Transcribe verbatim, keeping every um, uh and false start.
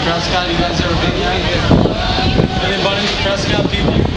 Prescott, you guys ever been there? Anybody? Prescott people?